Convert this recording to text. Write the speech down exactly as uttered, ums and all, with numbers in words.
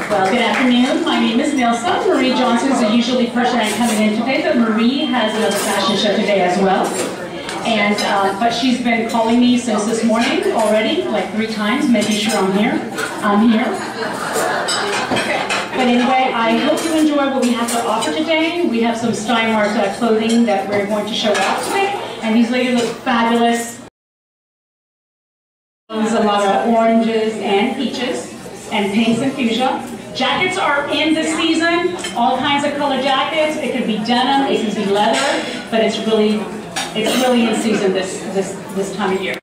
Well, good afternoon. My name is Nilsa. Marie Johnson is the usually person I'm coming in today, but Marie has another fashion show today as well. And uh, but she's been calling me since this morning already, like three times, making sure I'm here. I'm here. But anyway, I hope you enjoy what we have to offer today. We have some Steinmark uh, clothing that we're going to show off today, and these ladies look fabulous. There's a lot of oranges and peaches and pinks and fuchsia. Jackets are in this season, all kinds of color jackets. It could be denim, it could be leather, but it's really, it's really in season this this this time of year.